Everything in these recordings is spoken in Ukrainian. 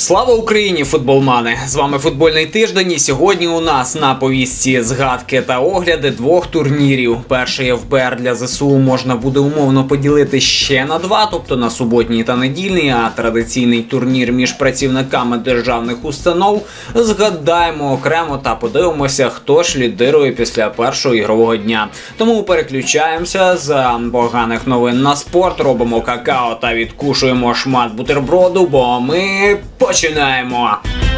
Слава Україні, футболмани! З вами футбольний тиждень, і сьогодні у нас на повістці згадки та огляди двох турнірів. Перший ФБР для ЗСУ можна буде умовно поділити ще на два, тобто на суботній та недільний, а традиційний турнір між працівниками державних установ згадаємо окремо та подивимося, хто ж лідирує після першого ігрового дня. Тому переключаємося з поганих новин на спорт, робимо какао та відкушуємо шмат бутерброду, бо ми починаємо!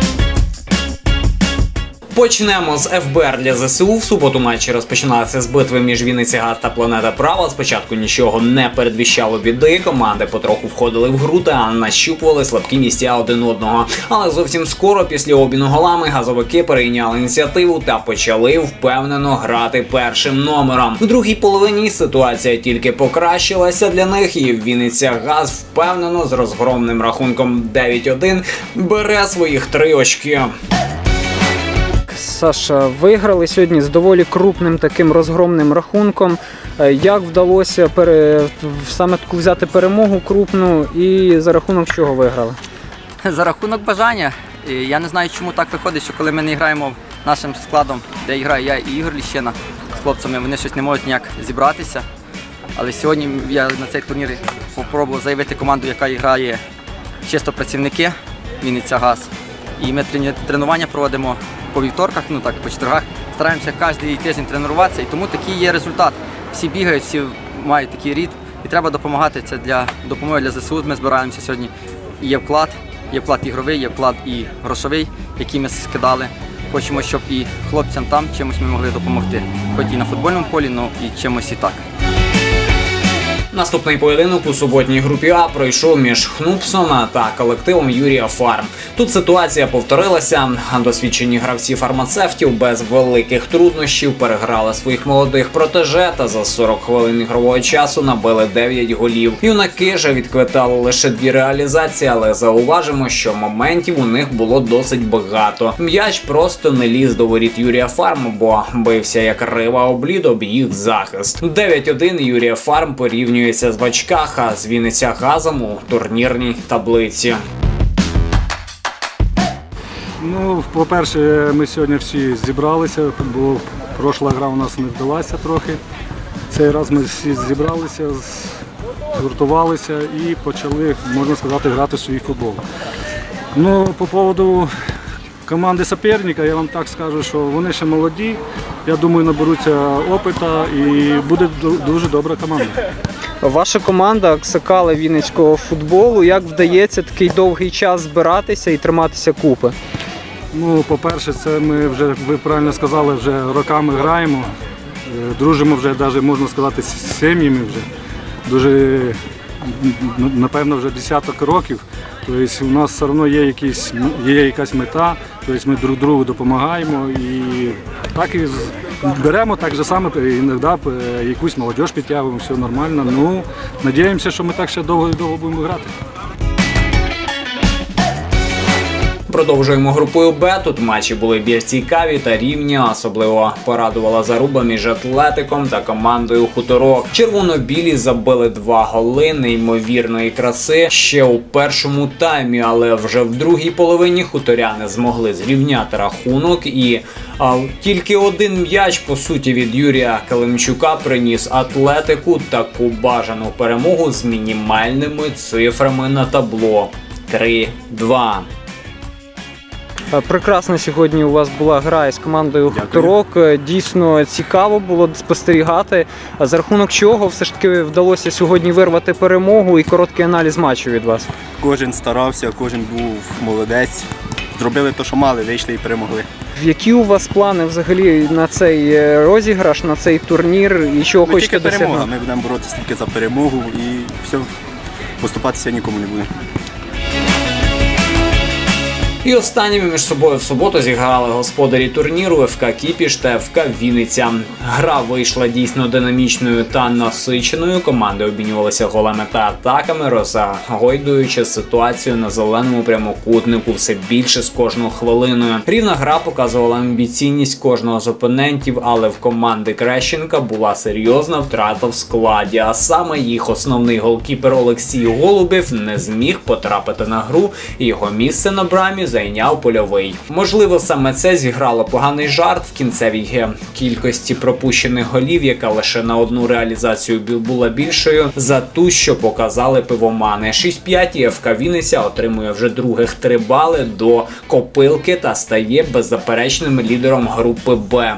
Почнемо з ФБР для ЗСУ. В суботу матчі розпочиналися з битви між Вінницягаз та Планета Права. Спочатку нічого не передвіщало біди, команди потроху входили в гру та нащупували слабкі місця один одного. Але зовсім скоро після обміну голами газовики перейняли ініціативу та почали впевнено грати першим номером. У другій половині ситуація тільки покращилася для них, і Вінницягаз впевнено з розгромним рахунком 9-1 бере своїх 3 очки. Саша, виграли сьогодні з доволі крупним таким розгромним рахунком. Як вдалося саме таку взяти перемогу крупну і за рахунок чого виграли? За рахунок бажання. Я не знаю, чому так виходить, що коли ми не граємо нашим складом, де граю я і Ігор Ліщина з хлопцями, вони щось не можуть ніяк зібратися. Але сьогодні я на цей турнір спробував заявити команду, яка грає чисто працівники Вінницягаз. І ми тренування проводимо по вівторках, по четвергах. Стараємося кожен тиждень тренуватися, і тому такий є результат. Всі бігають, всі мають такий ритм, і треба допомагати. Це для допомоги для ЗСУ. Ми збираємося сьогодні. Є вклад ігровий, є вклад і грошовий, який ми скидали. Хочемо, щоб і хлопцям там чимось ми могли допомогти. Хоч і на футбольному полі, але і чимось і так. Наступний поєдинок у суботній групі А пройшов між Хнупсом та колективом Юрія Фарм. Тут ситуація повторилася. Досвідчені гравці фармацевтів без великих труднощів переграли своїх молодих протеже та за 40 хвилин ігрового часу набили 9 голів. Юнаки же відквитали лише 2 реалізації, але зауважимо, що моментів у них було досить багато. М'яч просто не ліз до воріт Юрія Фарм, бо бився як рива об лід об їх захист. 9-1 Юрія Фарм порівнює з Бачках, а з Вінницягазом у турнірній таблиці. По-перше, ми сьогодні всі зібралися, бо пройшла гра у нас не вдалася трохи. Цей раз ми всі зібралися, згуртувалися і почали, можна сказати, грати в свій футбол. По поводу команди суперника, я вам так скажу, що вони ще молоді. Я думаю, наберуться опиту і буде дуже добра команда. Ваша команда Аксакали вінницького футболу. Як вдається такий довгий час збиратися і триматися купи? По-перше, це ми вже, ви правильно сказали, вже роками граємо. Дружимо вже, навіть можна сказати, з сім'ями вже. Дуже, напевно, вже десяток років. Тобто у нас все одно є якась мета, тобто ми друг другу допомагаємо і так і беремо так же само, іноді якусь молодь підтягуємо, все нормально. Сподіваємося, що ми так ще довго будемо грати. Продовжуємо групою Б. Тут матчі були більш цікаві та рівні. Особливо порадувала заруба між Атлетиком та командою Хуторок. Червоно-білі забили 2 голи неймовірної краси ще у першому таймі, але вже в другій половині хуторяни змогли зрівняти рахунок і тільки один м'яч, по суті, від Юрія Калимчука приніс Атлетику таку бажану перемогу з мінімальними цифрами на табло. 3-2. Прекрасна сьогодні у вас була гра із командою Хуторок. Дійсно цікаво було спостерігати. За рахунок чого все ж таки вдалося сьогодні вирвати перемогу і короткий аналіз матчу від вас? Кожен старався, кожен був молодець. Зробили те, що мали, вийшли і перемогли. Які у вас плани взагалі на цей розіграш, на цей турнір і чого хочете досягнути? Перемога. Ми будемо боротися тільки за перемогу і все, поступатися нікому не буде. І останніми між собою в суботу зіграли господарі турніру ФК Кіпіш та ФК Вінниця. Гра вийшла дійсно динамічною та насиченою. Команди обмінювалися голами та атаками, розгойдуючи ситуацію на зеленому прямокутнику все більше з кожною хвилиною. Рівна гра показувала амбіційність кожного з опонентів, але в команди Крещенка була серйозна втрата в складі, а саме їх основний голкіпер Олексій Голубєв не зміг потрапити на гру, і його місце на брамі зайняв Польовий. Можливо, саме це зіграло поганий жарт в кінцевій кількості пропущених голів, яка лише на одну реалізацію була більшою за ту, що показали пивомани. 6-5 і ФК Вінниця отримує вже других 3 бали до копилки та стає беззаперечним лідером групи Б.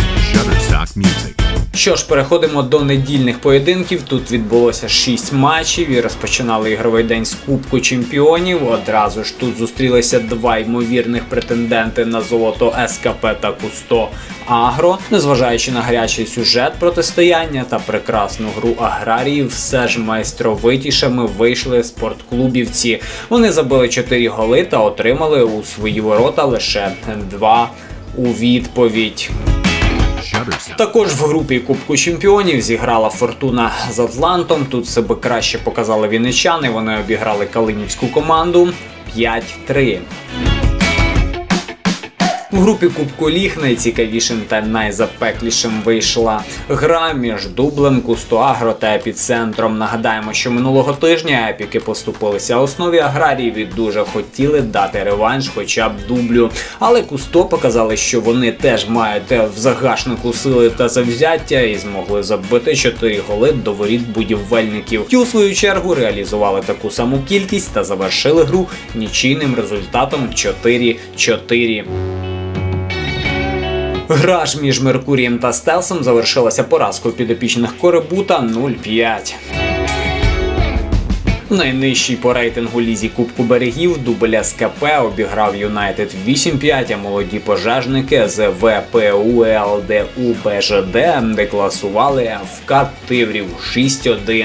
Що ж, переходимо до недільних поєдинків. Тут відбулося 6 матчів і розпочинали ігровий день з Кубку Чемпіонів. Одразу ж тут зустрілися 2 ймовірних претенденти на золото СКП та Кусто Агро. Незважаючи на гарячий сюжет протистояння та прекрасну гру аграріїв, все ж майстровитішими вийшли спортклубівці. Вони забили 4 голи та отримали у свої ворота лише 2 у відповідь. Також в групі Кубку Чемпіонів зіграла Фортуна з Атлантом. Тут себе краще показали вінничани, вони обіграли калинівську команду 5-3. В групі Кубку Ліг найцікавішим та найзапеклішим вийшла гра між Дублем, Кусто Агро та Епіцентром. Нагадаємо, що минулого тижня епіки поступилися основі аграріїв і дуже хотіли дати реванш хоча б Дублю. Але Кусто показали, що вони теж мають в загашнику сили та завзяття і змогли забити 4 голи до воріт будівельників. Ті, у свою чергу, реалізували таку саму кількість та завершили гру нічийним результатом 4-4. Гра ж між Меркурієм та Стелсом завершилася поразкою підопічних Коребута 0-5. Найнижчий по рейтингу лізі Кубку берегів Дубль СКП обіграв Юнайтед 8-5, а молоді пожежники з ВПУ ЛДУ БЖД декласували ФК Тиврів 6-1.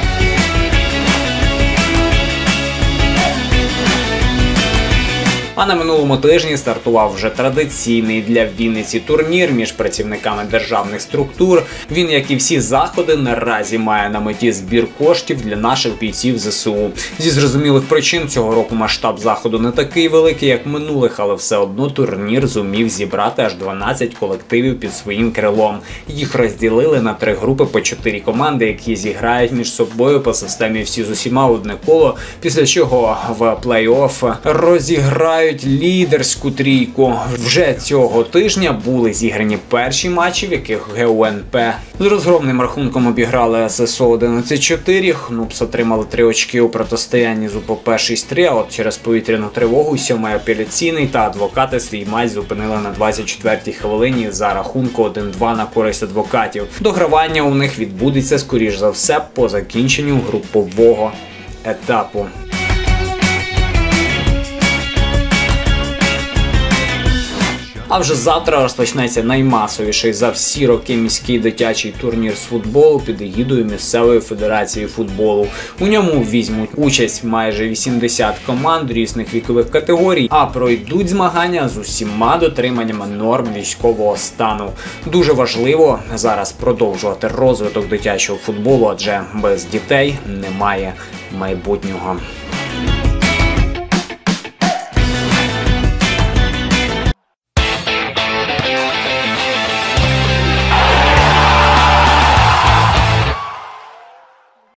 А на минулому тижні стартував вже традиційний для Вінниці турнір між працівниками державних структур. Він, як і всі заходи, наразі має на меті збір коштів для наших бійців ЗСУ. Зі зрозумілих причин цього року масштаб заходу не такий великий, як минулих, але все одно турнір зумів зібрати аж 12 колективів під своїм крилом. Їх розділили на 3 групи по 4 команди, які зіграють між собою по системі всі з усіма одне коло, після чого в плей-офф розіграють лідерську трійку. Вже цього тижня були зіграні перші матчі, в яких ГУНП з розгромним рахунком обіграли ССО 11-4. Хнупс отримали 3 очки у протистоянні з УПП 6-3, а от через повітряну тривогу 7-й апеляційний та адвокати свій матч зупинили на 24-й хвилині за рахунку 1-2 на користь адвокатів. Догравання у них відбудеться, скоріш за все, по закінченню групового етапу. А вже завтра розпочнеться наймасовіший за всі роки міський дитячий турнір з футболу під егідою місцевої федерації футболу. У ньому візьмуть участь майже 80 команд різних вікових категорій, а пройдуть змагання з усіма дотриманнями норм військового стану. Дуже важливо зараз продовжувати розвиток дитячого футболу, адже без дітей немає майбутнього.